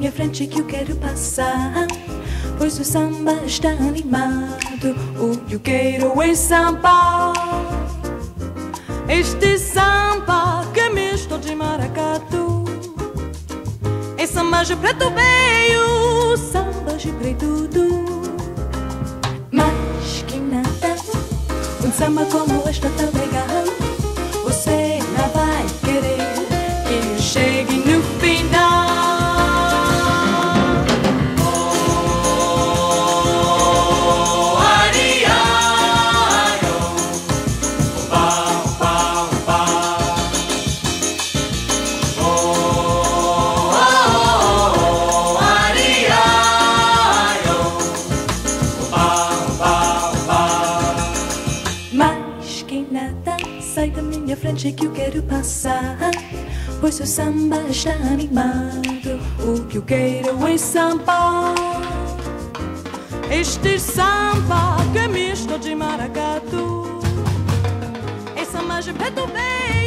minha frente que eu quero passar, pois o samba está animado. O que eu quero é samba. Este samba que é misto de maracatu, é samba de preto veio, samba de preto tudo. Mas que nada, um samba como este tão legal, você não vai querer que eu chegue no final. Sai da minha frente que eu quero passar, pois o samba está animado. O que eu quero é samba. Este samba que é misto de maracatu, é samba de preto bem.